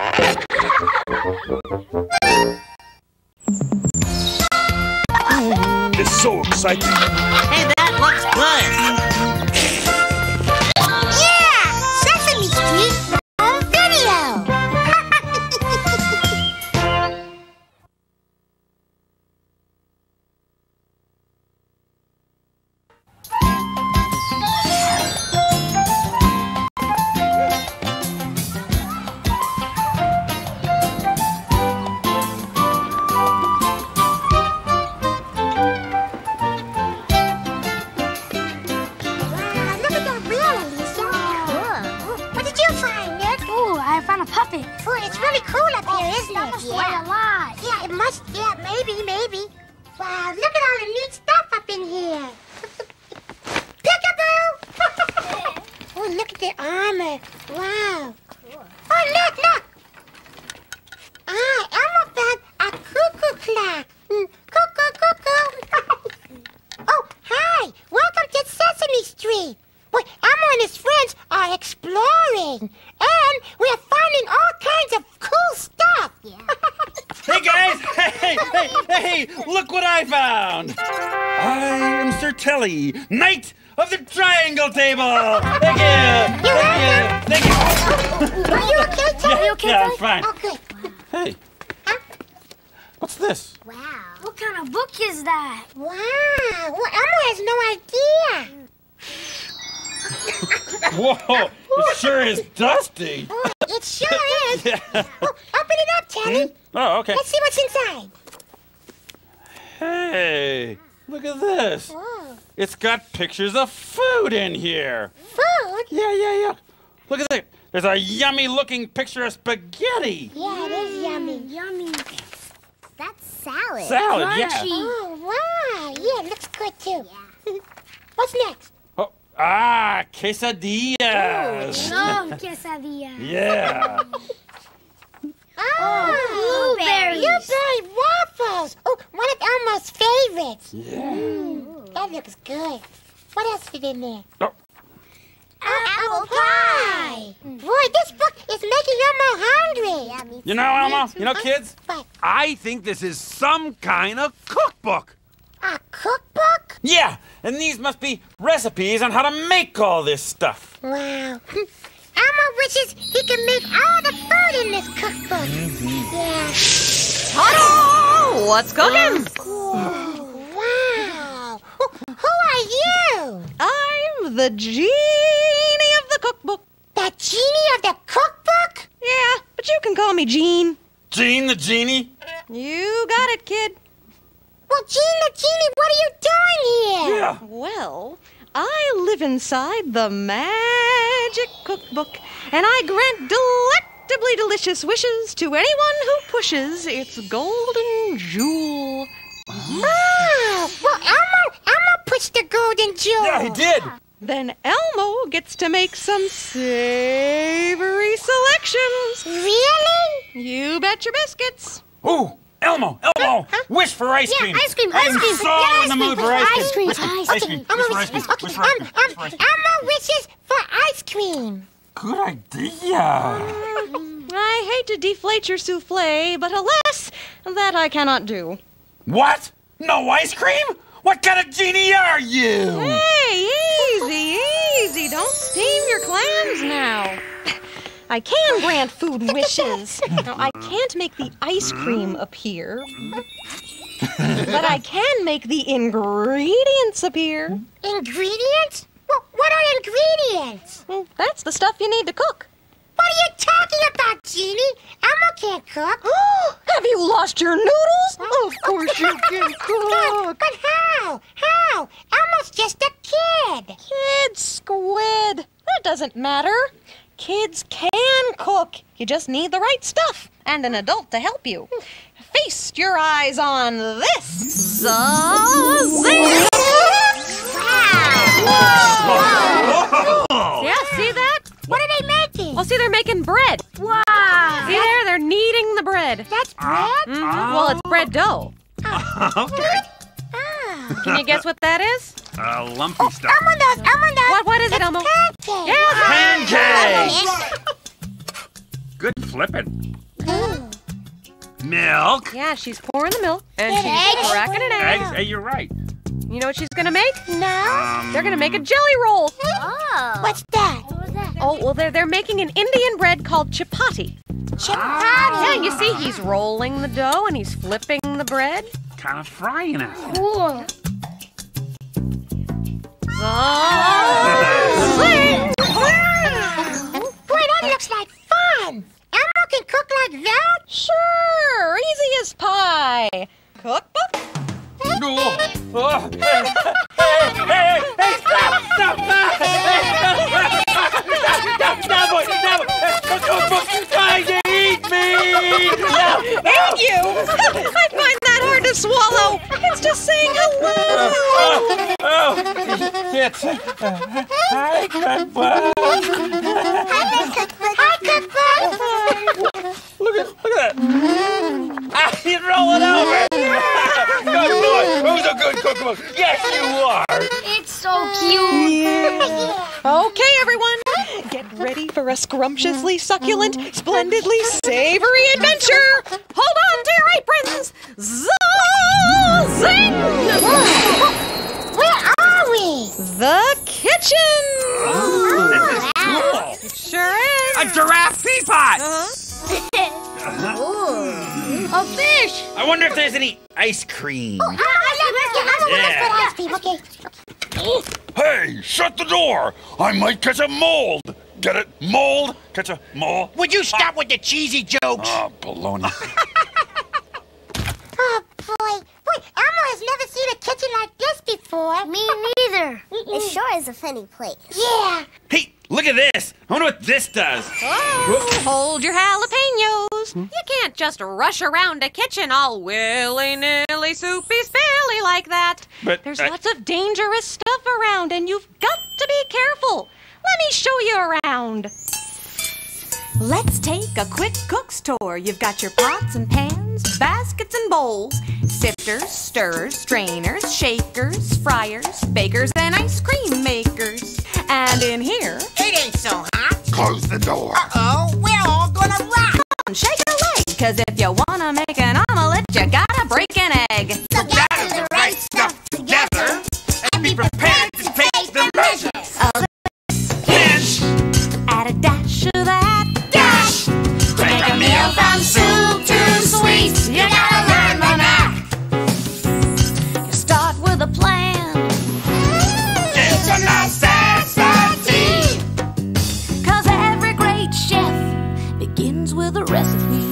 It's so exciting. Hey, that looks good. Yeah! Sesame Street home video! Puppet. Oh, it's really cool up here, isn't it? Yeah. A lot. Yeah, it must. Yeah, maybe. Wow, look at all the neat stuff up in here. Peekaboo! Oh, look at the armor. Wow. Cool. Oh, look. Elmo found a cuckoo clock. Cuckoo. Oh, hi. Welcome to Sesame Street. Boy, Elmo and his friends are exploring. And we're finding all kinds of cool stuff. Yeah. Hey, guys! Hey! Look what I found! I am Sir Telly, Knight of the Triangle Table! Thank you! Thank you! Are you okay, Telly? Are you okay, Yeah, Telly? I'm fine. Oh, good. Hey, what's this? Wow. What kind of book is that? Wow. Well, Elmo has no idea. Whoa, it sure is dusty. Oh, it sure is. Yeah. Oh, open it up, Telly. Oh, okay. Let's see what's inside. Hey, look at this. Oh. It's got pictures of food in here. Food? Yeah. Look at that. There's a yummy-looking picture of spaghetti. Yeah, it is yummy. Yummy. That's salad. Salad, Crunchy. yeah. Oh, wow. Yeah, it looks good, too. Yeah. What's next? Quesadillas. Love quesadilla. Yeah. Oh, blueberries. Blueberry waffles. Oh, one of Elmo's favorites. Yeah. That looks good. What else is in there? Oh. Apple pie. Boy, this book is making Elmo hungry. Yeah, me too. You know, Elmo, you know, kids, What? I think this is some kind of cookbook. A cookbook? yeah, and these must be recipes on how to make all this stuff. Wow. Elmo wishes he could make all the food in this cookbook. Yeah. Hello! What's cooking? Wow. Who are you? I'm the genie of the cookbook. The genie of the cookbook? Yeah, but you can call me Jean. Gene the genie? You got it, kid. Well, Gene the genie, what are you doing here? Yeah. Well, I live inside the magic cookbook, and I grant delectably delicious wishes to anyone who pushes its golden jewel. Oh, well, Elmo pushed the golden jewel. Yeah, he did. Then Elmo gets to make some savory selections. Really? You bet your biscuits. Ooh, Elmo, wish for ice cream. Ice cream. I'm so in the mood for ice cream. Ice cream. Wish for ice cream. Wish for ice cream. Wish for ice cream. Elmo wishes for ice cream. Good idea. I hate to deflate your souffle, but alas, that I cannot do. What? No ice cream? What kind of genie are you? Hey, easy. Don't steam your clams now. I can grant food wishes. Now, I can't make the ice cream appear, but I can make the ingredients appear. Ingredients? Well, what are ingredients? Well, that's the stuff you need to cook. What are you talking about, Genie? Elmo can't cook. Have you lost your noodles? Of course you can cook. But how? How? Elmo's just a kid. Kid squid. That doesn't matter. Kids can cook. You just need the right stuff and an adult to help you. Feast your eyes on this. Zing! Wow! Yeah, see that? What are they making? Well, see, they're making bread. Wow! See there? They're kneading the bread. That's bread? Well, it's bread dough. Okay. Ah. Can you guess what that is? Lumpy stuff. Elmo knows. What is it, Elmo? Pancake. Yeah, Pancake! Good flipping. Milk. Yeah, she's pouring the milk and she's Eggs. cracking an egg. Eggs. Hey, you're right. You know what she's gonna make? No. They're gonna make a jelly roll. Oh. What's that? What was that? Oh, well, they're making an Indian bread called chapati. Chapati. Yeah, you see, he's rolling the dough and he's flipping the bread. Kind of frying it. Cool. Boy, that looks like fun. Elmo can cook like that? Sure, easy as pie. Cookbook? No. Oh, hey, stop! Stop, boy, stop! The cookbook trying to eat me! No! Thank you! I find that hard to swallow. It's just saying hello. It's hi, cookbook. Hi, Cookbook. Look at that! He's rolling over! Good boy! Who's a good cookbook? Yes, you are! It's so cute. Okay, everyone, get ready for a scrumptiously succulent, splendidly savory adventure. Hold on to your aprons. Zing! Where are we? The kitchen. This is cool. It sure is. A giraffe teapot. A fish. I wonder if there's any ice cream. I'm ice cream. Okay. Hey, shut the door. I might catch a mold. Get it? Mold? Catch a mole? Would you stop with the cheesy jokes? Oh, baloney. Oh, boy. Elmo has never seen a kitchen like this before. Me neither. It sure is a funny place. Yeah. Hey, look at this. I wonder what this does. Oh, hold your jalapenos. You can't just rush around a kitchen all willy-nilly, soupy-spilly like that. But There's lots of dangerous stuff around, and you've got to be careful. Let me show you around. Let's take a quick cook's tour. You've got your pots and pans, baskets and bowls, sifters, stirrers, strainers, shakers, fryers, bakers, and ice cream makers. And in here, It ain't so hot. Close the door. Uh-oh, we're all gonna rock. shake a leg, 'cause if you wanna make an omelet, you gotta break an egg. So gather the right stuff together and be prepared to take the measures. Pinch! Add a dash of that. Dash! Make a meal from soup to sweets. You gotta learn the knack. You start with a plan, It's a necessity. 'cause every great chef begins with a recipe.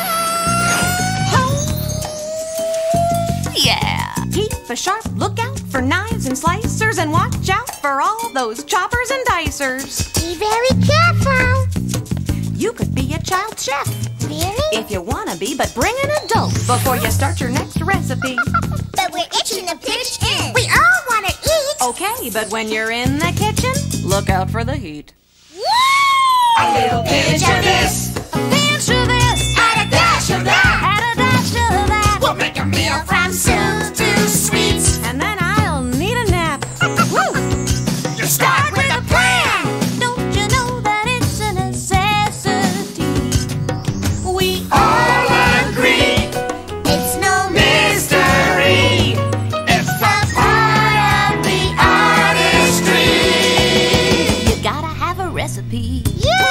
Yeah. Keep a sharp lookout for knives and slicers, and watch out for all those choppers and dicers. Be very careful. You could be a child chef Really? if you wanna be, but bring an adult before you start your next recipe. But we're itching to pitch in. We all want to eat. Okay, but when you're in the kitchen, look out for the heat. A little pinch of this, A pinch of this, add a dash of that. add a dash of that, We'll make a meal from soup to sweets. and then I'll need a nap. Woo! You start with a plan. Don't you know that it's a necessity? We All agree, It's no mystery. It's a part of the artistry. You gotta have a recipe.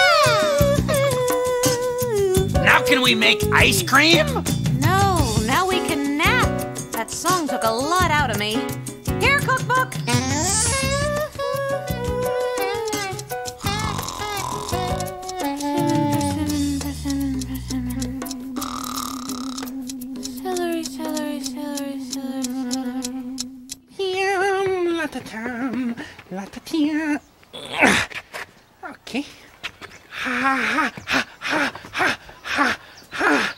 Now can we make ice cream? No, now we can nap. That song took a lot out of me. Here, Cookbook. Celery, celery, celery, celery. Yum, la-ta-tum, la-ta-tia. Okay. Ha, ha, ha, ha, ha, ha, ha.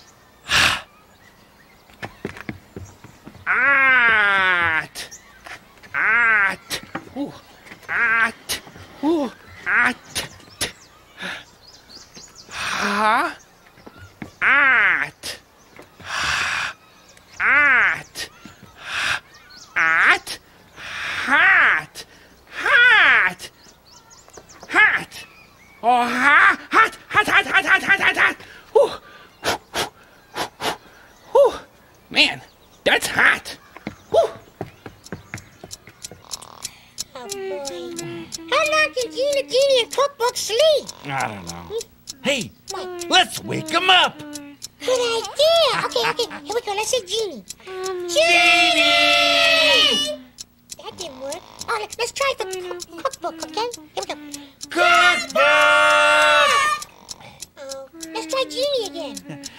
At. At. Ooh. At. Ooh. At. Ha. At. At. At. Hat. Hat. Hat. Oh, hat. Hat. Hat. Hat. Hat. Hat. I don't know. Hey, let's wake him up. Good idea. Okay, here we go. Let's say Genie. Genie! That didn't work. Oh, let's try the cookbook, okay? Here we go. Cookbook! Oh, let's try Genie again.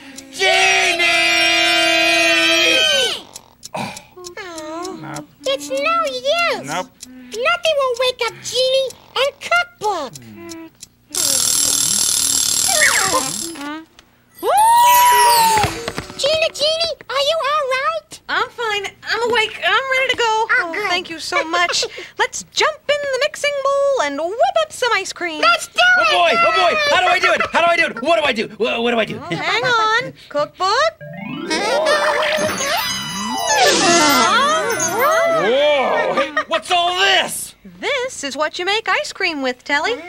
Genie! Oh, it's no use. Nope. Nothing will wake up Genie and Cookbook. Genie, are you all right? I'm fine. I'm awake. I'm ready to go. Oh, good. Thank you so much. Let's jump in the mixing bowl and whip up some ice cream. Let's do Oh boy! How do I do it? How do I do it? What do I do? What do I do? Hang on. Cookbook. Whoa! Hey, what's all this? This is what you make ice cream with, Telly.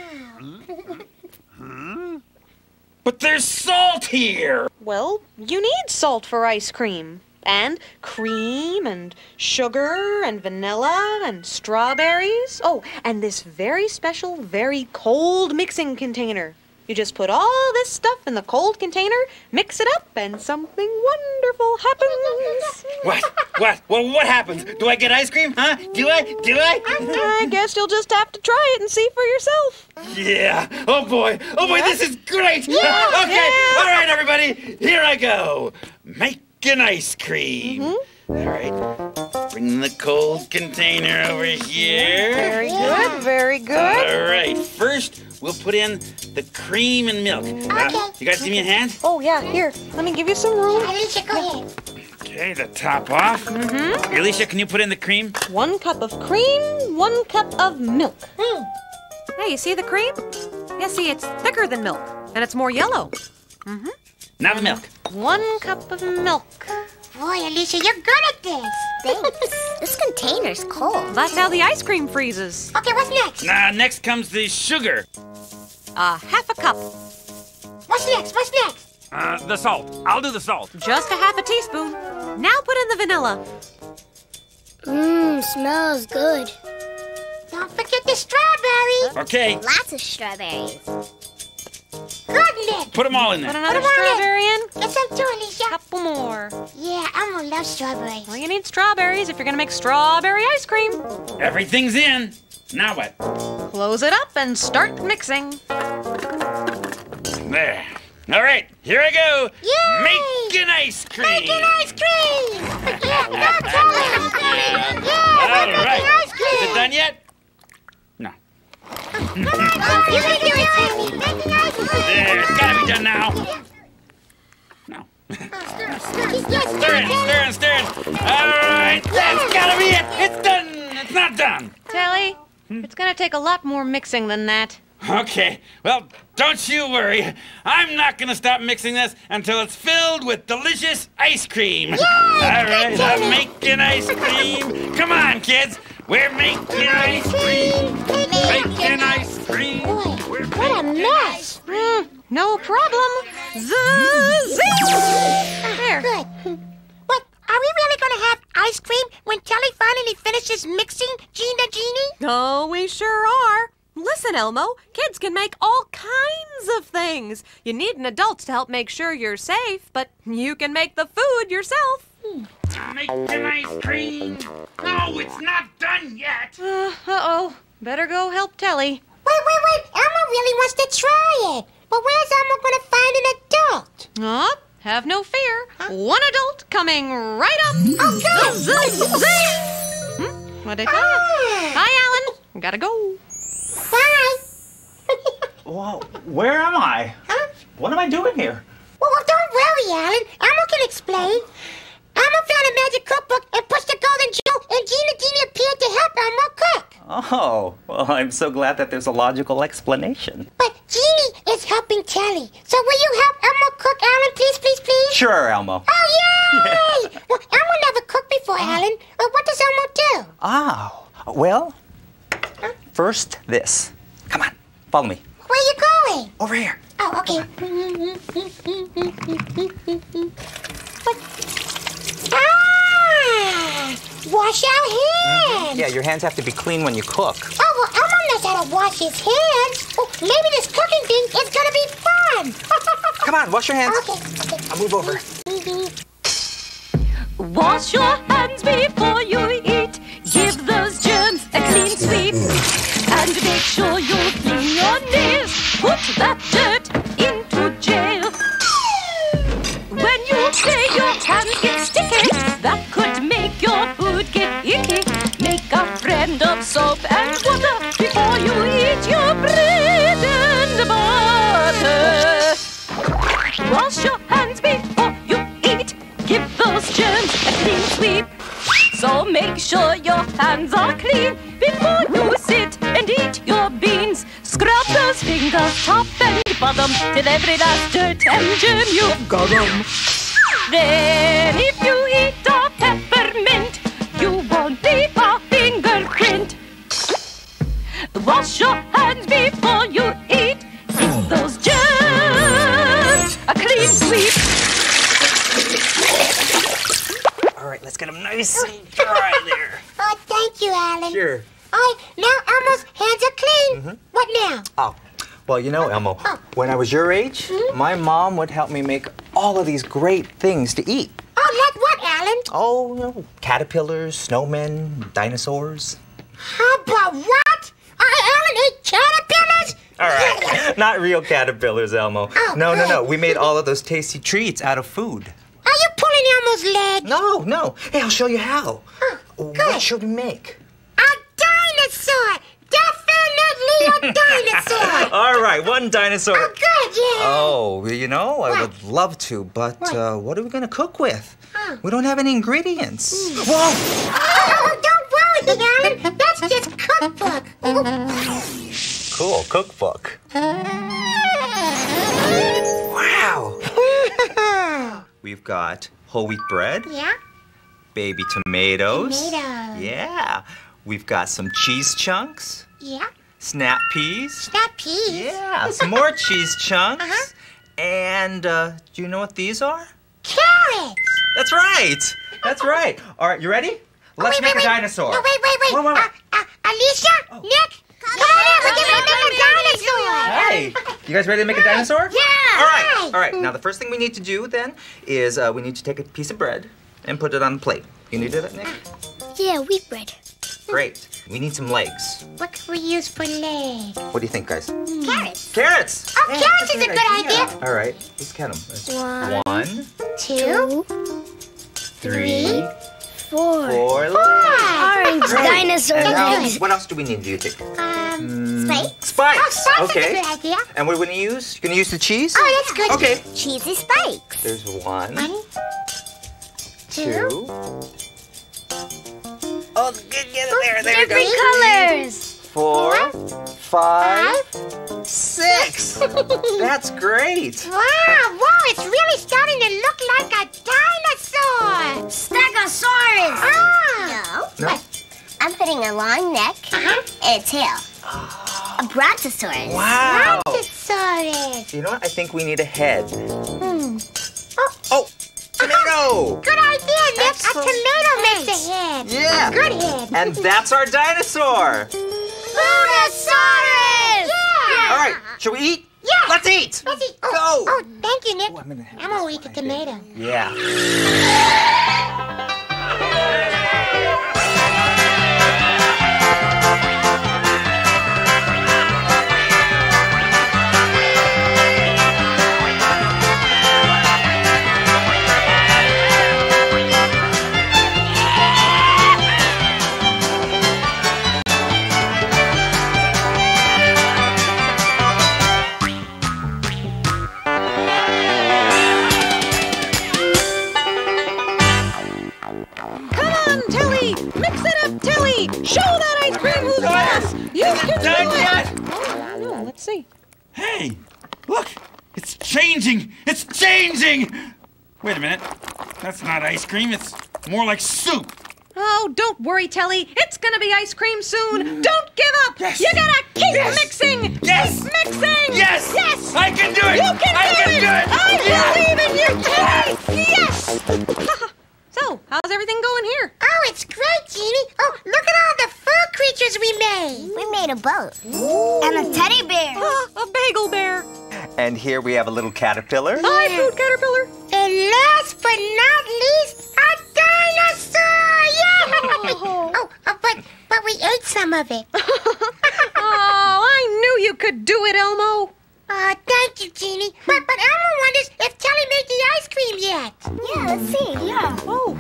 But there's salt here. Well, you need salt for ice cream. And cream and sugar and vanilla and strawberries. Oh, and this very special, very cold mixing container. You just put all this stuff in the cold container, mix it up, and something wonderful happens. What? Well, what happens? Do I get ice cream? Huh? Do I? I guess you'll just have to try it and see for yourself. Yeah. Oh boy, this is great. Okay. All right, everybody. Here I go. Making ice cream. All right. Bring the cold container over here. Very good, very good. All right. First, we'll put in the cream and milk. You guys see me in hand? Oh, yeah, here. Let me give you some room. Alicia, go ahead. Okay, the top off. Alicia, can you put in the cream? 1 cup of cream, 1 cup of milk. Hey, you see the cream? Yeah, see, it's thicker than milk, and it's more yellow. Now the milk. 1 cup of milk. Boy, Alicia, you're good at this. Thanks. This container's cold. That's how the ice cream freezes. Okay, what's next? Next comes the sugar. 1/2 cup. What's next? The salt. I'll do the salt. Just 1/2 teaspoon. Now put in the vanilla. Smells good. Don't forget the strawberry. Okay, Lots of strawberries. Goodness. put them all in Put there. another Put 'em all in. strawberry in. Get some too, Alicia. Couple more. Yeah, I'm gonna love strawberries. Well, you need strawberries if you're gonna make strawberry ice cream. Everything's in. Now what? Close it up and start mixing. There. All right, here I go. Yay! Making ice cream. Making ice cream! Yeah, go, Telly! Yeah, All we're making right. ice cream! Is it done yet? No. You can do it, Telly! Making ice cream! There, it's gotta be done now. No. Stirring. All right, that's gotta be it. It's done. It's not done. Telly, it's gonna take a lot more mixing than that. Okay, well, don't you worry. I'm not gonna stop mixing this until it's filled with delicious ice cream. All right, I'm making ice cream. Come on, kids. We're making ice cream. Making ice cream. Boy, what a mess! No problem. There. Good. But are we really gonna have ice cream when Telly finally finishes mixing Genie? Oh, we sure are. Listen, Elmo, kids can make all kinds of things. You need an adult to help make sure you're safe, but you can make the food yourself. Making ice cream. No, it's not done yet. Uh-oh. Better go help Telly. Wait. Elmo really wants to try it. But where's Elmo gonna find an adult? Have no fear. One adult coming right up. Oh, good. What'd I tell you? Hi, Alan. Gotta go. Bye. Well, where am I? Huh? What am I doing here? Well, don't worry, Alan. Elmo can explain. Elmo found a magic cookbook and pushed the golden jewel, and Genie appeared to help Elmo cook. Oh, well, I'm so glad that there's a logical explanation. But Genie is helping Telly. So will you help Elmo cook, Alan, please? Sure, Elmo. Oh, yay! Well, Elmo never cooked before, Alan. What does Elmo do? Oh, well, first this. Come on, follow me. Where are you going? Over here. Oh, okay. wash our hands. Yeah, your hands have to be clean when you cook. Oh, well, Elmo knows how to wash his hands. Oh, maybe this cooking thing is gonna be fun. Come on, wash your hands. Okay. I'll move over. Wash your hands before you eat. Give those germs a clean sweep. And make sure you clean your nails. Put that dirt into jail. When you play, your hands get sticky. That could make your food get icky. Make a friend of soap and water before you eat your bread and butter. Wash your hands before you eat. Give those germs a clean sweep. So make sure your hands are clean before you sit and eat your beans. Scrub those fingers top and bottom till every last dirt and germ you've got 'em. Then if you eat a peppermint, you won't leave a fingerprint. Wash your hands before you eat. Give those germs a clean sweep. All right, let's get them nice and dry there. Oh, thank you, Alan. Sure. All right, now Elmo's hands are clean. What now? Oh, well, you know, Elmo, when I was your age, my mom would help me make all of these great things to eat. Oh, like what, Alan? Oh, you know, caterpillars, snowmen, dinosaurs. How about what? Alan ate caterpillars? All right, not real caterpillars, Elmo. Oh, No. We made all of those tasty treats out of food. Are you pulling Elmo's leg? No. Hey, I'll show you how. Oh, What good. should we make? A dinosaur! Definitely a dinosaur! All right, one dinosaur. Oh, good, yeah. Oh, you know, I What? would love to, but what are we going to cook with? Oh. We don't have any ingredients. Whoa! Oh, don't worry, Alan. That's just cookbook. Cool, cookbook. Wow. We've got whole wheat bread, Yeah? baby tomatoes. Tomatoes. Yeah. We've got some cheese chunks, Yeah? snap peas. Snap peas. Yeah, some more cheese chunks. Uh-huh. And do you know what these are? Carrots. That's right. That's right. All right, you ready? Let's make a dinosaur. No, wait. Wait. Alicia? Nick? Come on in, we're getting to make a dinosaur. Hey, you guys ready to make a dinosaur? Yeah. All right. Now the first thing we need to do then is we need to take a piece of bread and put it on the plate. You need to do that, Nick? Yeah, wheat bread. Great. We need some legs. What can we use for legs? What do you think, guys? Carrots. Carrots. Oh, carrots is a good idea. All right, let's count them. That's One, 1, 2, 3, 4. 4 legs. Orange Great. dinosaur And now, legs. what else do we need, do you think? Spikes. Spikes. Oh, spikes Okay. is a good idea. And what are we going to use? You're going to use the cheese? Oh, that's good. Okay. Cheesy spikes. There's 1, 2. 2. Oh, get it there. There you go. Different colors. 4, 5, 6. That's great. Wow, it's really starting to look like a dinosaur. Stegosaurus. Ah. No. No? I'm putting a long neck and a tail. A brontosaurus. Wow. Brontosaurus. You know what? I think we need a head. Oh, Oh, tomato. good idea, Nick. Excellent. A tomato makes a head. Yeah. A good head. And that's our dinosaur. Brontosaurus. Yeah. All right, shall we eat? Yeah. Let's eat. Let's eat. Go. Oh, thank you, Nick. Oh, I'm gonna have I'm gonna this eat the one, I think. tomato. Yeah. Come on, Tilly! Mix it up, Tilly! Show that ice cream who's boss! You can Done do it! yet? Oh, no, let's see. Hey, look, it's changing. It's changing. Wait a minute. That's not ice cream. It's more like soup. Oh, don't worry, Telly. It's gonna be ice cream soon. Don't give up. Yes. You gotta keep Yes. mixing. Yes. Keep mixing. Yes. Yes. I can do it. You can I do can it. do it. I believe in you, Yes. Telly. Yes. So, how's everything going here? Oh, it's great, boat. And a teddy bear. A bagel bear. And here we have a little caterpillar. Hi, food caterpillar. And last but not least, a dinosaur! Yeah! But we ate some of it. Oh, I knew you could do it, Elmo. Thank you, Jeannie. But Elmo wonders if Telly made the ice cream yet. Yeah, let's see. Yeah. Oh.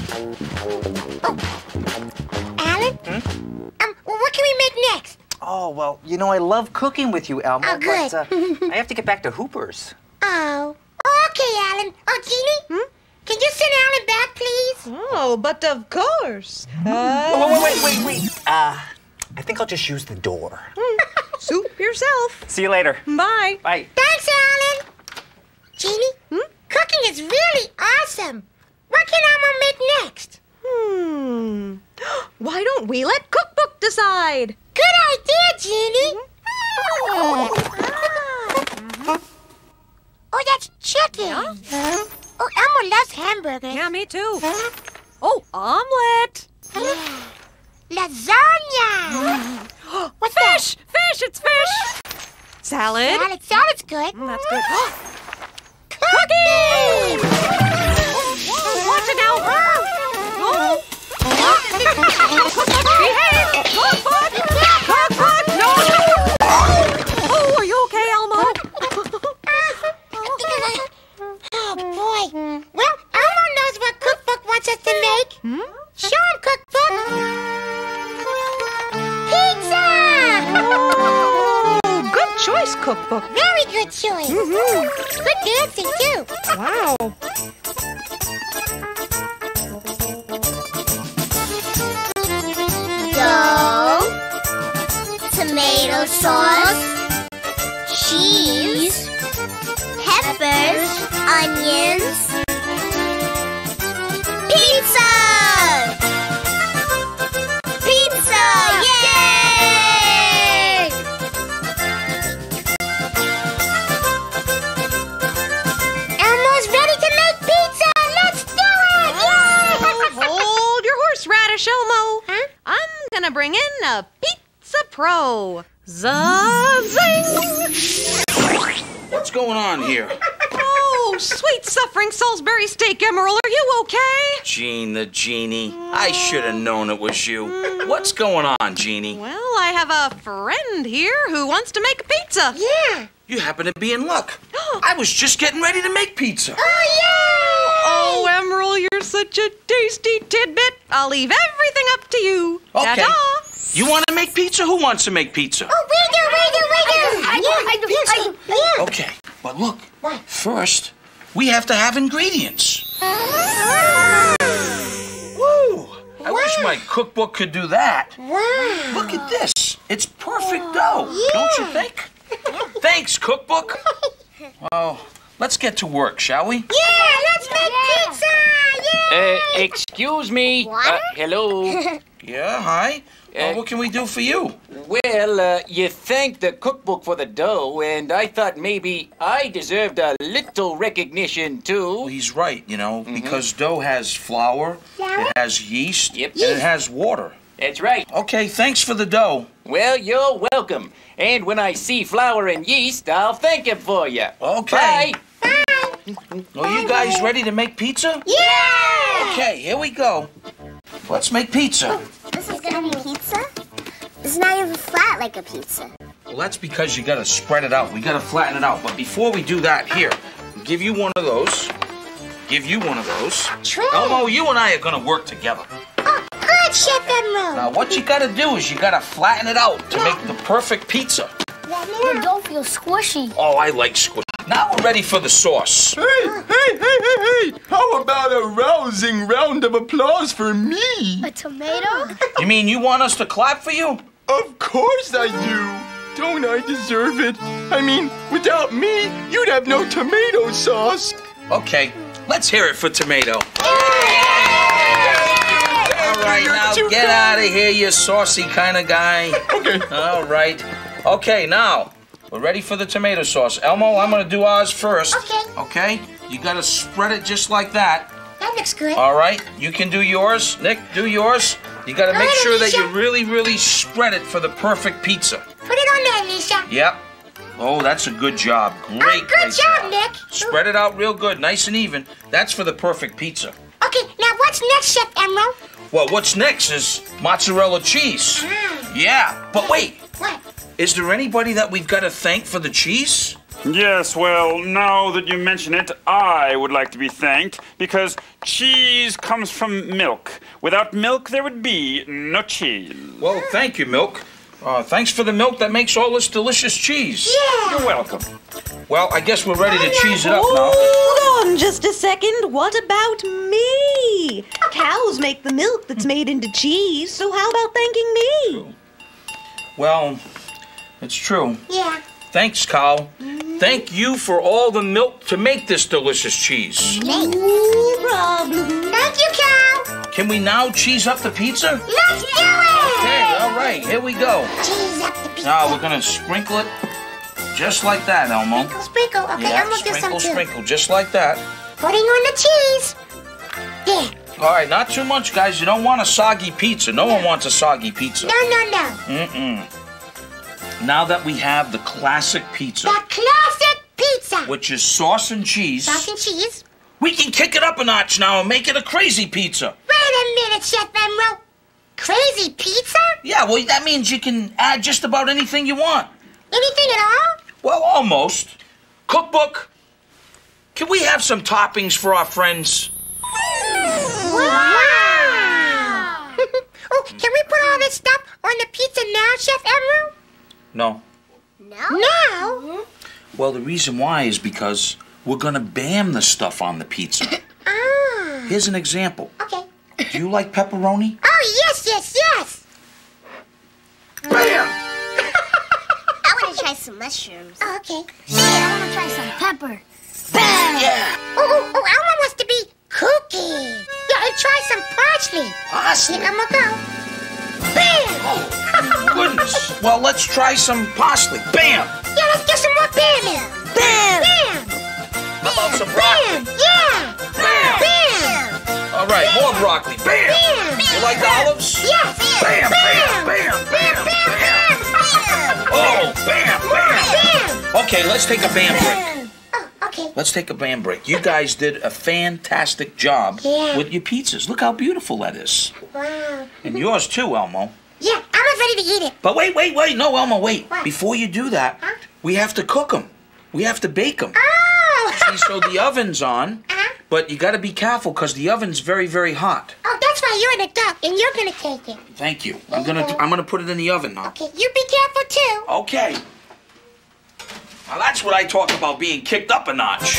Alan? What can we make next? Oh, well, you know, I love cooking with you, Elmo. Oh, good. But I have to get back to Hooper's. Oh. Okay, Alan. Oh, Jeannie? Can you send Alan back, please? Oh, but of course. Wait. I think I'll just use the door. Soup yourself. See you later. Bye. Bye. Thanks, Alan. Jeannie? Cooking is really awesome. What can Elmo make next? Why don't we let Cookbook decide? Good idea, Jeannie. Oh, that's chicken. Oh, Elmo loves hamburgers. Yeah, me too. Oh, omelet. Lasagna. What's Fish! Fish! It's fish! Salad. that? Salad's good. That's good. Cookies! Watch it now. Oh. Behave! Cookbook! Cookbook! No! Oh, are you okay, Elmo? Oh, boy. Well, Elmo knows what Cookbook wants us to make. Show him, Cookbook. Pizza! Oh, good choice, Cookbook. Very good choice. Good dancing, too. Wow. Dough, tomato sauce, cheese, peppers, onions, pizza! Pizza! Yay! Elmo's ready to make pizza. Let's do it! Yay! Hold your horseradish, Elmo. Huh? I'm gonna bring in a Pizza Pro. Zing! What's going on here? Oh, sweet suffering Salisbury steak, Emerald. Are you okay? Gene the Genie. I should have known it was you. What's going on, Genie? Well, I have a friend here who wants to make a pizza. Yeah. You happen to be in luck. I was just getting ready to make pizza. Oh, yeah! Oh, Emerald, you're such a tasty tidbit. I'll leave everything up to you. Okay. Ta-ta. You want to make pizza? Who wants to make pizza? Oh, we do. I do. Yeah. Okay, but look. First, we have to have ingredients. Woo! I wish my cookbook could do that. Wow. Look at this. It's perfect dough, don't you think? Thanks, cookbook. Well, let's get to work, shall we? Yeah, let's make pizza! Yay! Excuse me. Water? Hello. Yeah, hi. What can we do for you? Well, you thanked the cookbook for the dough, and I thought maybe I deserved a little recognition, Well, too. he's right, you know, because dough has flour, it has yeast, Yep. and it has water. That's right. Okay, thanks for the dough. Well, you're welcome. And when I see flour and yeast, I'll thank him for you. Okay. Bye. Are you guys ready to make pizza? Yeah! Okay, here we go. Let's make pizza. This is gonna be pizza? It's not even flat like a pizza. Well, that's because you gotta spread it out. We gotta flatten it out. But before we do that, here, I'll give you one of those. Give you one of those. True. Elmo, you and I are gonna work together. Oh, good, Chef Emerald. Now, what you gotta do is you gotta flatten it out to make the perfect pizza. The dough feels squishy. Oh, I like squid. Now we're ready for the sauce. Hey! How about a rousing round of applause for me? A tomato? You mean you want us to clap for you? Of course I do. Don't I deserve it? I mean, without me, you'd have no tomato sauce. Okay, let's hear it for tomato. All right, now get out of here, you saucy kind of guy. Okay. All right. Okay, now, we're ready for the tomato sauce. Elmo, I'm gonna do ours first. Okay. Okay? You gotta spread it just like that. That looks good. All right, you can do yours. Nick, do yours. You gotta make sure that you Alicia. really spread it for the perfect pizza. Put it on there, Alicia. Yep. Oh, that's a good job. Great Good job, Nick. Spread it out real good, nice and even. That's for the perfect pizza. Okay, now what's next, Chef Emerald? Well, what's next is mozzarella cheese. Yeah, but wait. What? Is there anybody that we've got to thank for the cheese? Yes, well, now that you mention it, I would like to be thanked because cheese comes from milk. Without milk, there would be no cheese. Well, thank you, Milk. Thanks for the milk that makes all this delicious cheese. Yeah. You're welcome. Well, I guess we're ready to cheese it up now. Hold on just a second. What about me? Cows make the milk that's made into cheese, so how about thanking me? Well, it's true. Yeah. Thanks, cow. Thank you for all the milk to make this delicious cheese. No problem. Thank you, Cow. Can we now cheese up the pizza? Let's do it. Okay, all right, here we go. Cheese up the pizza. Now we're gonna sprinkle it just like that, Elmo. Sprinkle. Okay, Yeah, I'm gonna do some sprinkle, too. sprinkle, just like that. Putting on the cheese. There. All right, not too much, guys. You don't want a soggy pizza. No one wants a soggy pizza. No. Mm-mm. Now that we have the classic pizza, The classic pizza. which is sauce and cheese, Sauce and cheese. we can kick it up a notch now and make it a crazy pizza. Wait a minute, Chef Emerald. Crazy pizza? Yeah, well, that means you can add just about anything you want. Anything at all? Well, almost. Cookbook, can we have some toppings for our friends? Wow! Oh, can we put all this stuff on the pizza now, Chef Emerald? No. No? Well, the reason why is because we're gonna bam the stuff on the pizza. Ah. Here's an example. Okay. Do you like pepperoni? Oh, yes. Bam! I want to try some mushrooms. Oh, okay. Hey, I want to try some pepper. Yeah! Oh, Elmo wants to be kooky. Yeah, and try some parsley. Parsley? Here, Elmo, go. Bam! Oh, goodness. Well, let's try some parsley. Bam! Yeah, let's get some more bamming. Bam! How about some broccoli? Bam! Yeah! Bam! Bam! All right, more broccoli. Bam! Bam! You like the olives? Yes! Bam, bam, bam, bam, bam. Oh, bam, bam. Bam! Okay, let's take a bam break. Oh, okay. Let's take a bam break. You guys did a fantastic job Yeah. with your pizzas. Look how beautiful that is. Wow. And yours too, Elmo. Yeah, I'm ready to eat it. But wait. No, Elmo, wait. What? Before you do that, Huh? we have to cook them. We have to bake them. Oh! See, so the oven's on, but you got to be careful because the oven's very hot. Oh, that's why you're an adult and you're gonna take it. Thank you. I'm gonna put it in the oven now. Okay, you be careful too. Okay. Now that's what I talk about being kicked up a notch.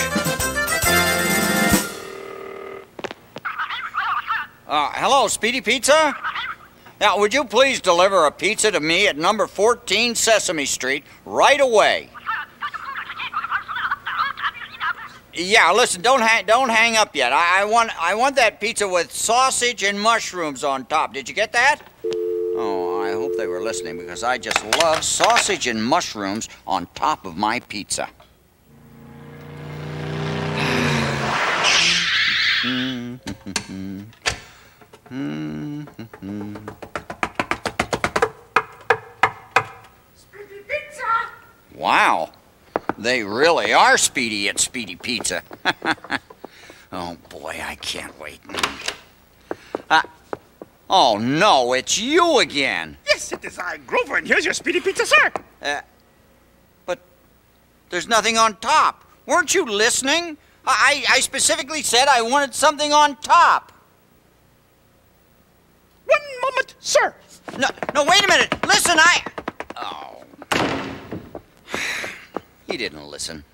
Hello, Speedy Pizza? Now, would you please deliver a pizza to me at number 14 Sesame Street right away? Yeah, listen, don't hang up yet. I want that pizza with sausage and mushrooms on top. Did you get that? Oh, I hope they were listening because I just love sausage and mushrooms on top of my pizza. Speedy Pizza! Wow, they really are speedy at Speedy Pizza. Oh boy, I can't wait. Oh no, it's you again. Yes, it is I, Grover, and here's your Speedy Pizza, sir. But there's nothing on top. Weren't you listening? I specifically said I wanted something on top. One moment, sir. No, wait a minute. Listen, Oh. He didn't listen.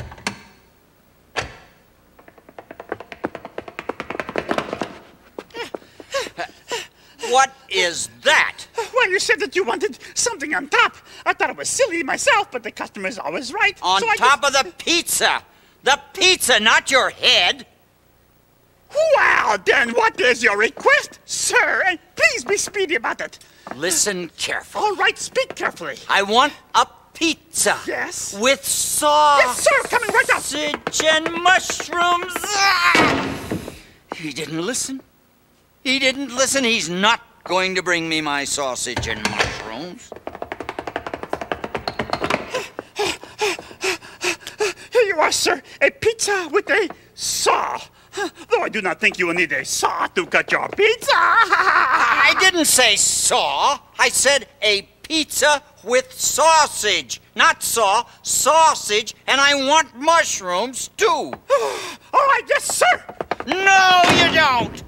What is that? Well, you said that you wanted something on top. I thought it was silly myself, but the customer's always right. On so top of the pizza. The pizza, not your head. Well, then what is your request, sir? And please be speedy about it. Listen carefully. All right, speak carefully. I want a pizza. Yes? With sauce. Yes, sir, coming right up. Sausage and mushrooms. Ah! He didn't listen. He didn't listen. He's not going to bring me my sausage and mushrooms? Here you are, sir. A pizza with a saw. Though I do not think you will need a saw to cut your pizza. I didn't say saw. I said a pizza with sausage. Not saw, sausage, and I want mushrooms, too. All right, yes, sir. No, you don't.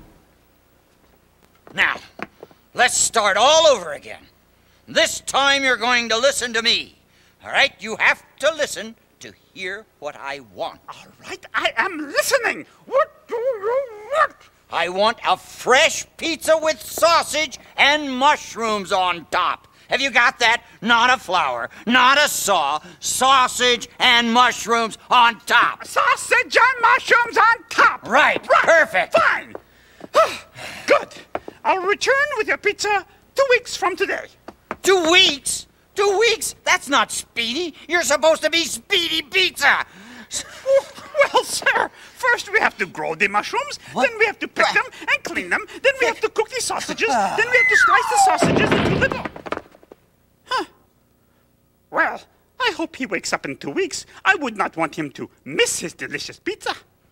Now, let's start all over again. This time you're going to listen to me. All right? You have to listen to hear what I want. All right, I am listening. What do you want? I want a fresh pizza with sausage and mushrooms on top. Have you got that? Not a flour, not a saw, sausage and mushrooms on top. Sausage and mushrooms on top. Right, perfect. Fine. Good. I'll return with your pizza 2 weeks from today. 2 weeks? 2 weeks? That's not speedy. You're supposed to be Speedy Pizza. Well, sir, first we have to grow the mushrooms, then we have to pick them and clean them, then we have to cook the sausages, then we have to slice the sausages into little... Huh. Well, I hope he wakes up in 2 weeks. I would not want him to miss his delicious pizza.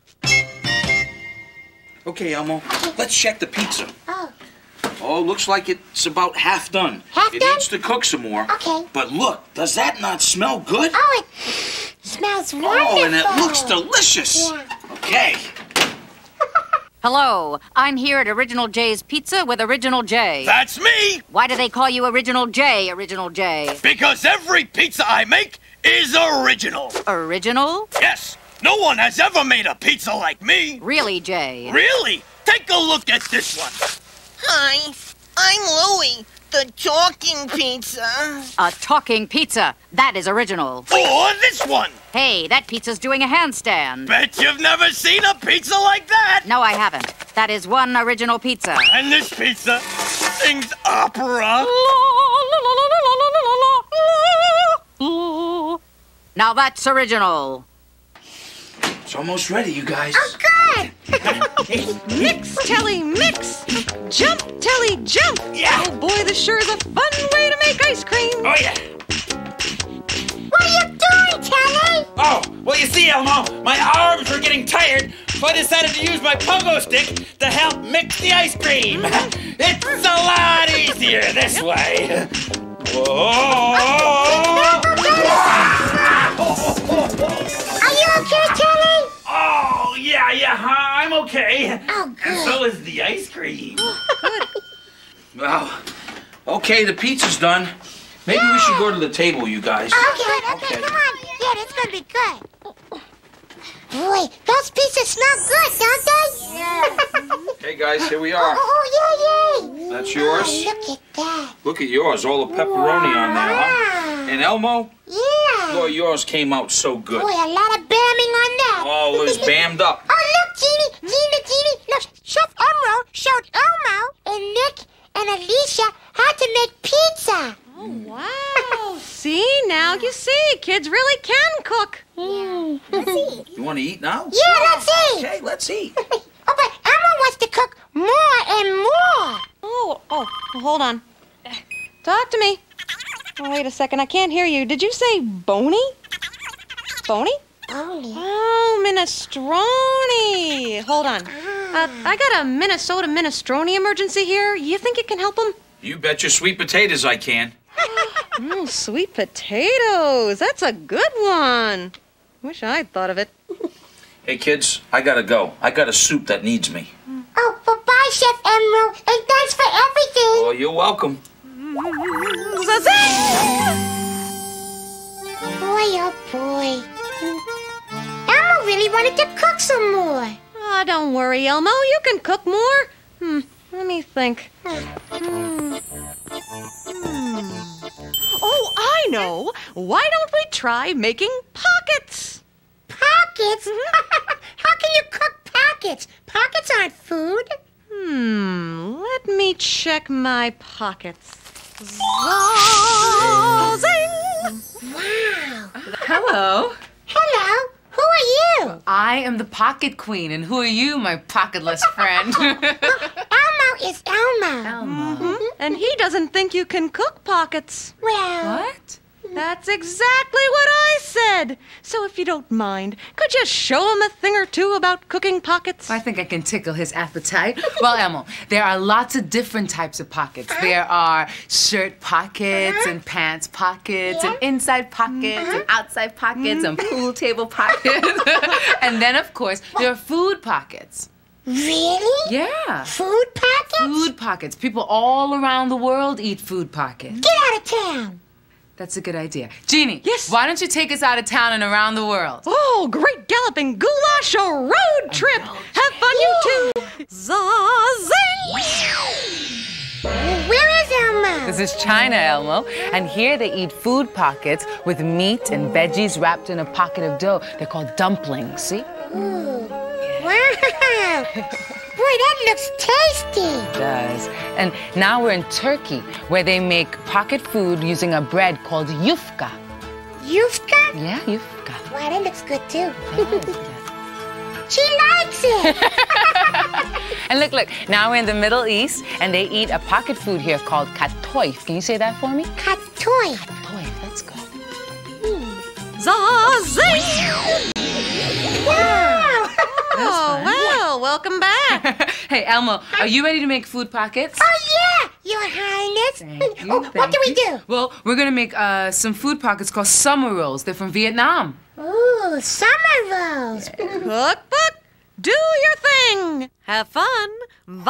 Okay, Elmo, let's check the pizza. Oh. Oh, looks like it's about half done. Half it done? needs to cook some more. Okay. But look, does that not smell good? Oh, it smells wonderful. Oh, and it looks delicious. Yeah. Okay. Hello, I'm here at Original J's Pizza with Original J. That's me! Why do they call you Original J, Original J? Because every pizza I make is original. Original? Yes, no one has ever made a pizza like me. Really, Jay? Really? Take a look at this one. Hi, I'm Louie, the talking pizza. A talking pizza. That is original. Or this one. Hey, that pizza's doing a handstand. Bet you've never seen a pizza like that. No, I haven't. That is one original pizza. And this pizza sings opera. Now that's original. It's almost ready, you guys. Oh, good. Mix, Telly, mix. Jump, Telly, jump. Yeah. Oh, boy, this sure is a fun way to make ice cream. Oh, yeah. What are you doing, Telly? Oh, well, you see, Elmo, my arms were getting tired, so I decided to use my pogo stick to help mix the ice cream. It's a lot easier this way. Whoa! Are you okay, Telly? Oh, yeah, I'm okay. Oh, good. And so is the ice cream. Well, okay, the pizza's done. Maybe we should go to the table, you guys. Okay, come on. Yeah, that's gonna be good. Boy, those pizzas smell good, don't they? Yeah. Okay, guys, here we are. Oh, yay. That's yours. Oh, look at that. Look at yours, all the pepperoni on there, huh? And Elmo? Yeah. Boy, yours came out so good. Boy, a lot of bamming on that. Oh, it was bammed up. Oh, look, Jeannie. Look, Chef Elmo showed Elmo and Nick and Alicia how to make pizza. Oh, wow. See, now you see, kids really can cook. Yeah. Let's eat. You want to eat now? Yeah, let's eat. Okay, let's eat. Oh, but Elmo wants to cook more and more. Oh, hold on. Talk to me. Oh, wait a second, I can't hear you. Did you say bony? Bony? Bony. Oh, minestrone. Hold on. I got a Minnesota minestrone emergency here. You think you can help him? You bet your sweet potatoes I can. Oh, sweet potatoes. That's a good one. Wish I'd thought of it. Hey, kids, I gotta go. I got a soup that needs me. Oh, bye-bye, Chef Elmo, and thanks for everything. Oh, you're welcome. Boy, oh boy. Elmo really wanted to cook some more. Oh, don't worry, Elmo. You can cook more. Let me think. Oh, I know. Why don't we try making pockets? Pockets? How can you cook pockets? Pockets aren't food. Let me check my pockets. Zing! Wow. Hello. Hello. Who are you? I am the Pocket Queen, and who are you, my pocketless friend? Elmo, Where is Elmo? Elmo. And he doesn't think you can cook pockets. Well... What? That's exactly what I said. So if you don't mind, could you show him a thing or two about cooking pockets? I think I can tickle his appetite. Well, Elmo, there are lots of different types of pockets. There are shirt pockets and pants pockets and inside pockets and outside pockets and pool table pockets. And then, of course, there are food pockets. Really? Yeah. Food pockets? Food pockets. People all around the world eat food pockets. Get out of town. That's a good idea. Jeannie. Yes? Why don't you take us out of town and around the world? Oh, great galloping goulash, a road trip. Have fun, you two. Zazing! Where is Elmo? This is China, Elmo. And here they eat food pockets with meat and veggies wrapped in a pocket of dough. They're called dumplings, see? Ooh. Wow. Boy, that looks tasty. It does. And now we're in Turkey, where they make pocket food using a bread called yufka. Yufka? Yeah, yufka. Wow, that looks good too. She likes it. And look, now we're in the Middle East, and they eat a pocket food here called katoif. Can you say that for me? Katoif. Katoif, that's good. Zazing! Wow. Oh, well, welcome back. Hey, Elmo, are you ready to make food pockets? Oh, yeah, Your Highness. Thank you, What do we do? Well, we're going to make some food pockets called summer rolls. They're from Vietnam. Ooh, summer rolls. Cookbook, do your thing. Have fun. Bye.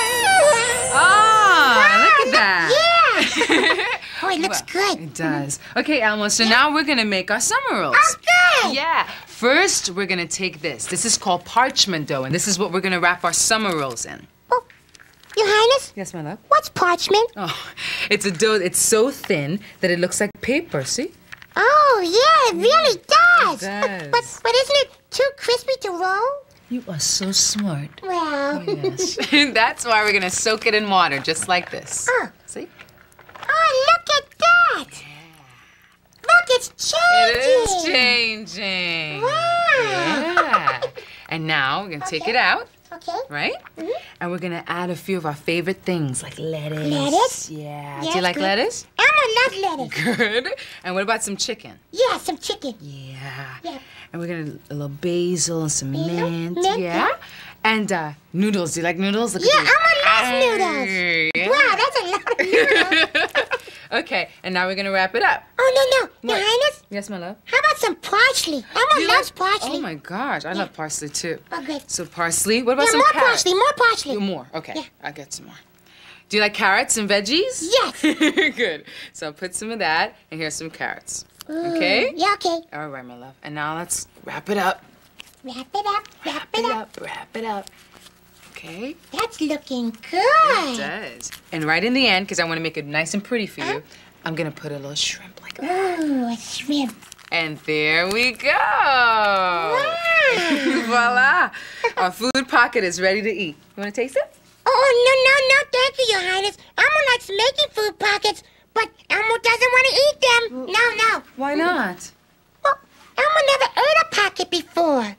Ah, look at that. Yeah. Oh, it looks good. It does. Okay, Elmo, so now we're going to make our summer rolls. Okay. Yeah. First, we're going to take this. This is called parchment dough, and this is what we're going to wrap our summer rolls in. Oh, Your Highness? Yes, my love? What's parchment? Oh, it's a dough. It's so thin that it looks like paper, see? Oh, yeah, it really does. It does. But isn't it too crispy to roll? You are so smart. Well. Yes. That's why we're going to soak it in water, just like this. Oh. See? Oh, look at that. Look, it's changing. It is changing. Wow. Yeah. And now we're going to take it out. Okay. Right? Mm-hmm. And we're going to add a few of our favorite things, like lettuce. Lettuce? Yeah. Yes, Do you like good. lettuce? Elmo loves lettuce. Good. And what about some chicken? Yeah, some chicken. Yeah. Yeah. And we're going to a little basil and some mint. Mint, Yeah. And noodles. Do you like noodles? Look Yeah, at these. Elmo loves noodles. Yeah. Wow, that's a lot of noodles. Okay, and now we're going to wrap it up. Oh, no. Your Highness? Yes, my love? How about some parsley? Elmo loves parsley. Oh, my gosh. I love parsley, too. Oh, good. So parsley. What about Yeah, some more carrots? parsley, more parsley. More. Okay, Yeah. I'll get some more. Do you like carrots and veggies? Yes. Good. So I'll put some of that, and here's some carrots. Okay? Yeah, okay. All right, my love. And now let's wrap it up. Wrap it up, wrap it up. Wrap it up. Okay? That's looking It good. does. And right in the end, because I want to make it nice and pretty for you, I'm going to put a little shrimp like that. Ooh, a shrimp. And there we go. Voila. Our food pocket is ready to eat. You want to taste it? Oh, no, thank you, Your Highness. Elmo likes making food pockets, but Elmo doesn't want to eat them. No. Why not? Well, Elmo never ate a pocket before.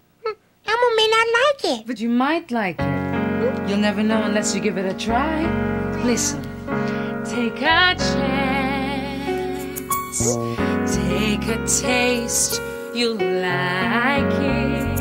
Elmo may not like it. But you might like it. You'll never know unless you give it a try. Listen. Take a chance. Take a taste. You'll like it.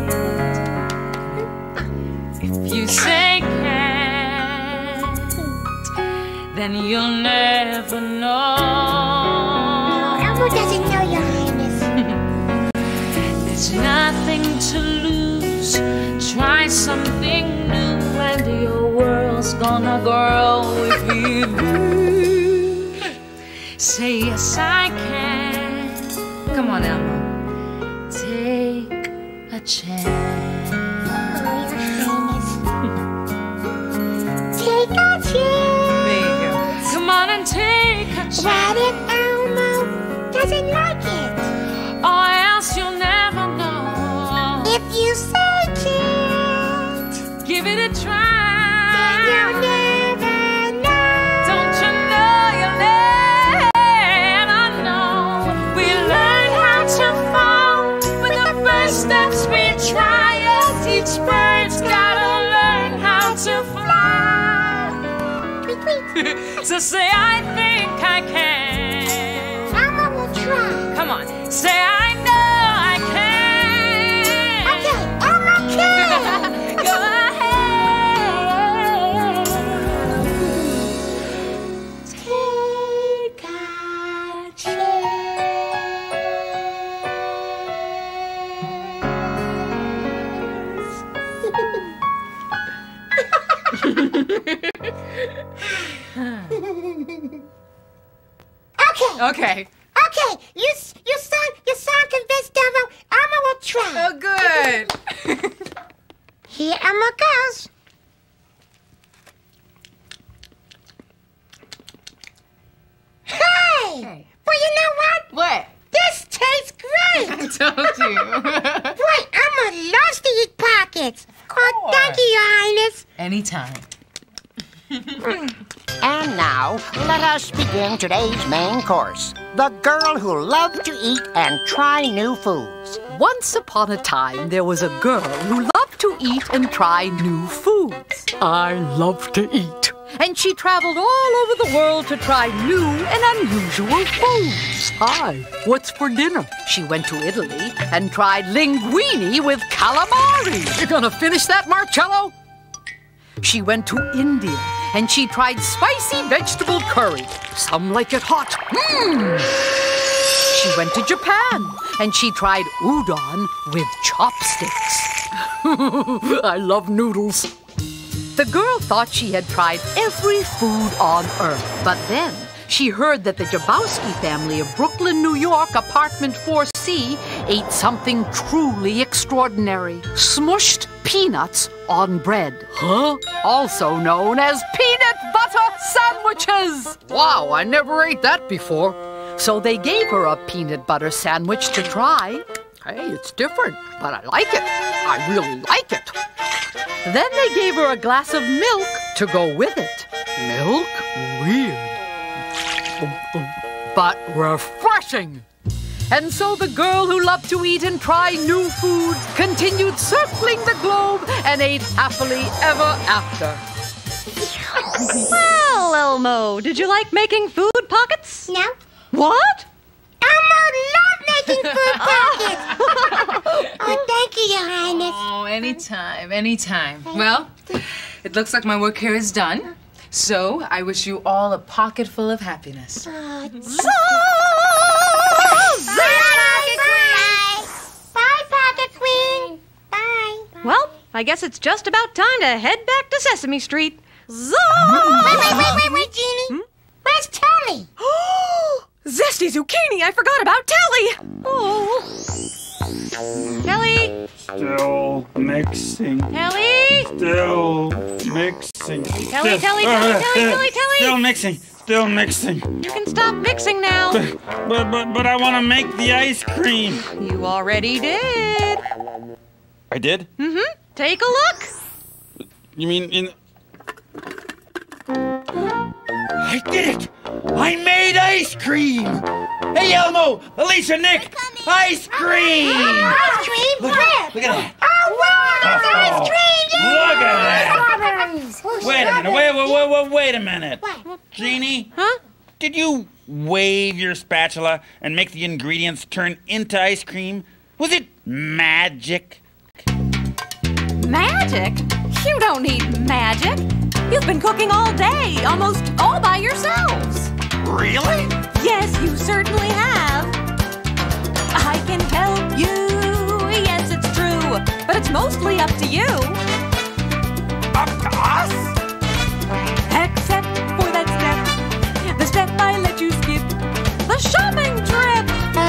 If you say can't, then you'll never know. Elmo doesn't know, Your Highness. There's nothing to lose. Try something new, and your world's gonna grow if you do. Say yes, I can. Come on, Elmo. Take a chance. Take a chance. There you go. Come on and take a chance. What if Elmo doesn't like it? Or else you'll never know. If you say can't, Give it a try. then you'll never know. Don't you know you'll never know? We learn how to fall with the first steps we try. Yes, each bird's gotta learn how to fly. So say, I think I can. Elmo will try. Come on. Say, I know I can. Okay, Elmo can. Go ahead. Take a Okay. Okay, you sound convinced, Elmo. Elmo will try. Oh, good. Here Elmo goes. Hey! Well, you know what? What? This tastes great. I told you. Boy, Elmo loves to eat pockets. Oh, thank you, Your Highness. Anytime. And now, let us begin today's main course. The girl who loved to eat and try new foods. Once upon a time, there was a girl who loved to eat and try new foods. I love to eat. And she traveled all over the world to try new and unusual foods. Hi, what's for dinner? She went to Italy and tried linguine with calamari. You gonna finish that, Marcello? She went to India and she tried spicy vegetable curry. Some like it hot. She went to Japan and she tried udon with chopsticks. I love noodles. The girl thought she had tried every food on earth, but then she heard that the Jabowski family of Brooklyn, New York, apartment 4C, ate something truly extraordinary. Smushed peanuts on bread. Huh? Also known as peanut butter sandwiches. Wow, I never ate that before. So they gave her a peanut butter sandwich to try. Hey, it's different, but I like it. I really like it. Then they gave her a glass of milk to go with it. Milk? Weird. But refreshing. And so the girl who loved to eat and try new foods continued circling the globe and ate happily ever after. Well, Elmo, did you like making food pockets? No. What? Elmo loved making food pockets. Oh, thank you, Your Highness. Oh, anytime, anytime. Well, it looks like my work here is done. So I wish you all a pocket full of happiness. Bye, Pocket Queen. Bye. Well, I guess it's just about time to head back to Sesame Street. Wait, Jeannie. Where's Telly? Zesty zucchini! I forgot about Telly! Oh. Telly! Still mixing. Telly! Still mixing. Telly! Still mixing. Still mixing. You can stop mixing now. But I want to make the ice cream. You already did. I did? Mm-hmm. Take a look. You mean in... I did it! I made ice cream! Hey, Elmo! Alicia, Nick! Ice cream! Ice cream? Look at that! Oh, wow! There's ice cream! Look at that! Strawberries! Wait a minute. What? Jeannie? Huh? Did you wave your spatula and make the ingredients turn into ice cream? Was it magic? Magic? You don't need magic. You've been cooking all day, almost all by yourselves. Really? Yes, you certainly have. I can help you. Yes, it's true. But it's mostly up to you. Up to us? Except for that step. The step I let you skip. The shopping trip.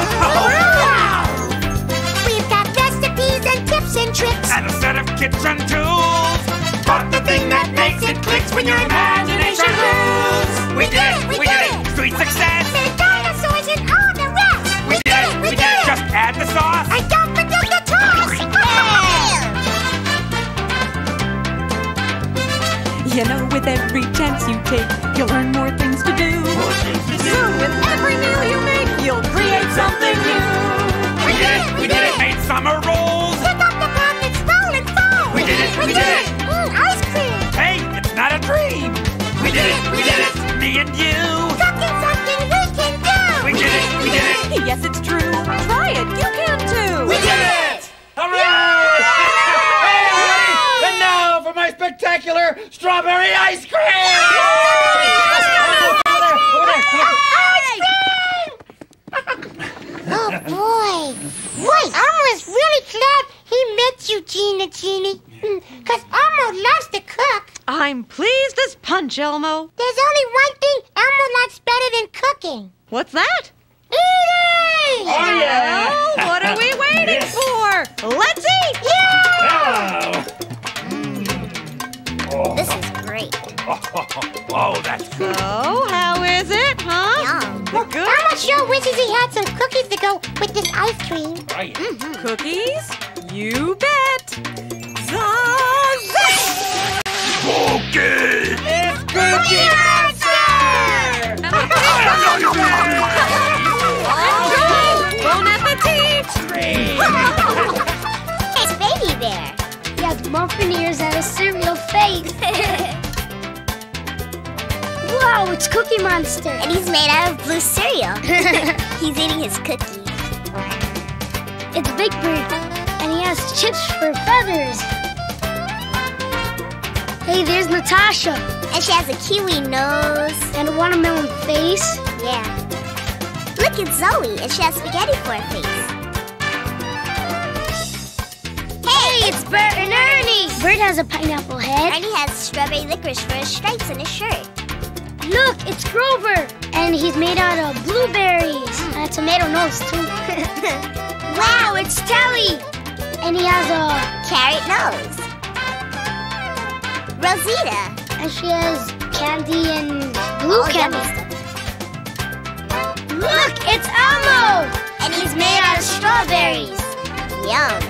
We've got recipes and tips and tricks. And a set of kitchen tools. But the thing that makes it clicks when your imagination moves. We did it! Sweet success! There's dinosaurs and all the rest. We did it! Just add the sauce. And don't forget the toss. You know, with every chance you take, you'll learn more things to do. Soon, with every meal you make, you'll create something new. We did it! Made summer rolls. Pick up the pockets, roll and fold. We did it! Ice cream. Hey, it's not a dream. We did it! spectacular strawberry ice cream! Oh, boy. Boy, Elmo is really glad he met you, Jeannie. Because Elmo loves to cook. I'm pleased as punch, Elmo. There's only one thing Elmo likes better than cooking. What's that? Eating! Oh, yeah. Well, what are we waiting for? Let's eat! Yeah! This is great. Oh, that's So, how is it, huh? Yum. Good? Elmo sure wishes he had some cookies to go with this ice cream. Cookies? You bet. cookie! It's Cookie Bon appetit! It's Baby Bear. He has muffin ears and a cereal face. Wow, it's Cookie Monster. And he's made out of blue cereal. He's eating his cookies. It's Big Bird, and he has chips for feathers. Hey, there's Natasha. And she has a kiwi nose. And a watermelon face. Yeah. Look at Zoe, and she has spaghetti for a face. Hey, it's Bert and Ernie. Bert has a pineapple head. Ernie has strawberry licorice for his stripes in his shirt. Look, it's Grover. And he's made out of blueberries. And a tomato nose, too. Wow, it's Telly. And he has a Carrot nose. Rosita. And she has candy and blue candy. Look, it's Elmo. And he's made out of strawberries. Yum.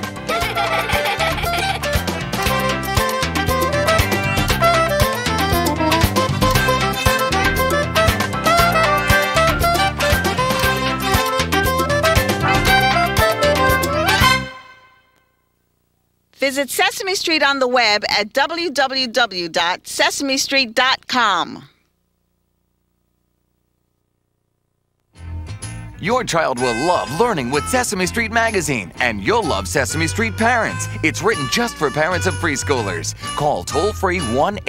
Visit Sesame Street on the web at www.sesamestreet.com. Your child will love learning with Sesame Street Magazine, and you'll love Sesame Street Parents. It's written just for parents of preschoolers. Call toll-free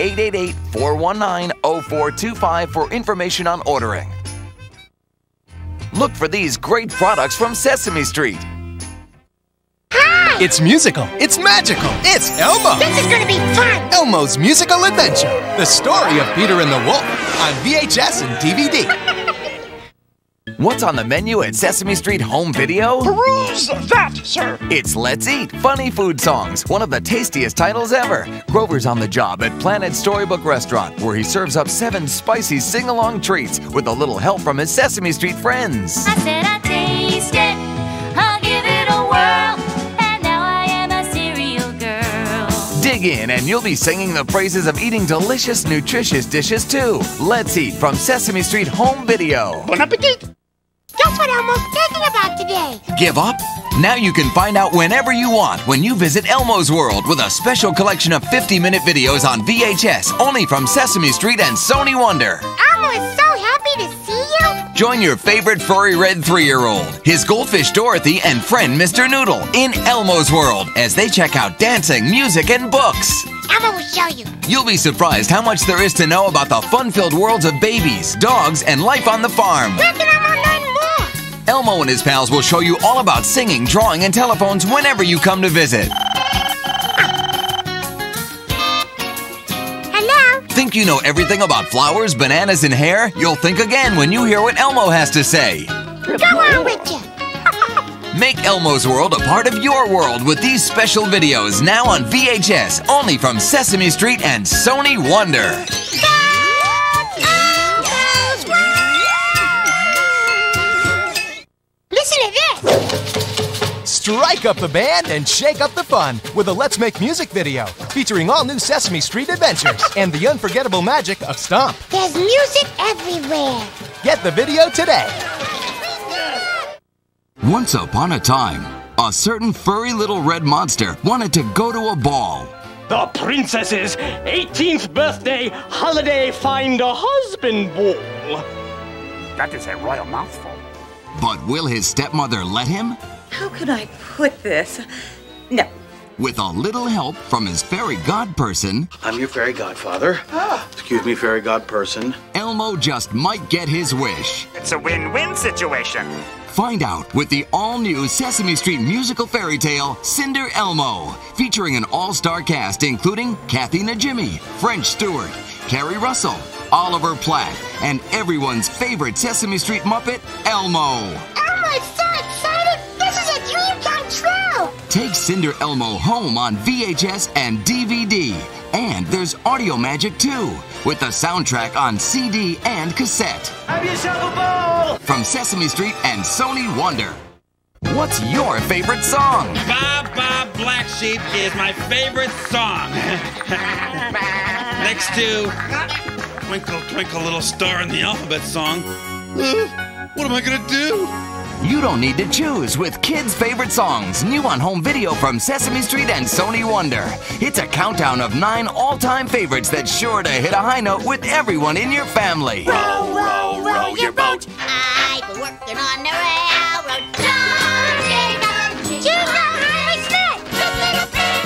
1-888-419-0425 for information on ordering. Look for these great products from Sesame Street. It's musical. It's magical. It's Elmo. This is gonna be fun. Elmo's Musical Adventure. The story of Peter and the Wolf on VHS and DVD. What's on the menu at Sesame Street Home Video? Peruse that, sir. It's Let's Eat Funny Food Songs, one of the tastiest titles ever. Grover's on the job at Planet Storybook Restaurant, where he serves up 7 spicy sing-along treats with a little help from his Sesame Street friends. I said I taste it, I'll give it a whirl, and now I am a cereal girl. Dig in and you'll be singing the praises of eating delicious, nutritious dishes too. Let's Eat from Sesame Street Home Video. Bon appetit! That's what Elmo's thinking about today. Give up? Now you can find out whenever you want when you visit Elmo's World with a special collection of 50-minute videos on VHS only from Sesame Street and Sony Wonder. Elmo is so happy to see you. Join your favorite furry red 3-year-old, his goldfish Dorothy, and friend Mr. Noodle in Elmo's World as they check out dancing, music, and books. Elmo will show you. You'll be surprised how much there is to know about the fun-filled worlds of babies, dogs, and life on the farm. Where can Elmo learn more? Elmo and his pals will show you all about singing, drawing, and telephones whenever you come to visit. Hello? Think you know everything about flowers, bananas, and hair? You'll think again when you hear what Elmo has to say. Go on with you. Make Elmo's World a part of your world with these special videos now on VHS, only from Sesame Street and Sony Wonder. Listen to this. Strike up the band and shake up the fun with a Let's Make Music video featuring all new Sesame Street adventures and the unforgettable magic of Stomp. There's music everywhere. Get the video today. Once upon a time, a certain furry little red monster wanted to go to a ball. The princess's 18th birthday holiday find a husband ball. That is a royal mouthful. But will his stepmother let him? How could I put this? No, with a little help from his fairy godperson. I'm your fairy godfather. Excuse me, fairy godperson. Elmo just might get his wish. It's a win-win situation. Find out with the all-new Sesame Street musical fairy tale, Cinder Elmo, featuring an all-star cast including Kathy Najimy, French Stewart, Carrie Russell, Oliver Platt, and everyone's favorite Sesame Street Muppet, Elmo. Elmo's so excited! This is a dream come true! Take Cinder Elmo home on VHS and DVD. And there's audio magic too, with the soundtrack on CD and cassette. Have yourself a ball! From Sesame Street and Sony Wonder. What's your favorite song? Bob Bob Black Sheep is my favorite song. Next to Twinkle Twinkle Little Star in the Alphabet Song. What am I gonna do? You don't need to choose with Kids' Favorite Songs, new on home video from Sesame Street and Sony Wonder. It's a countdown of 9 all-time favorites that's sure to hit a high note with everyone in your family. Row, row, row your boat. I've been working on the railroad. Jingle, high sled. Just little pig,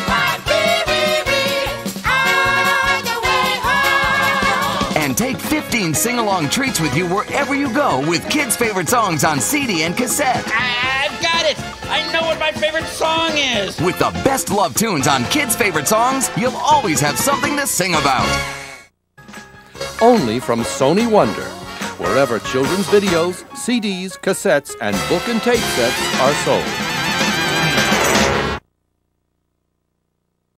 all the way home. And take 15 sing-along treats with you wherever you go with Kids' Favorite Songs on CD and cassette. I've got it! I know what my favorite song is! With the best love tunes on Kids' Favorite Songs, you'll always have something to sing about. Only from Sony Wonder, wherever children's videos, CDs, cassettes, and book and tape sets are sold.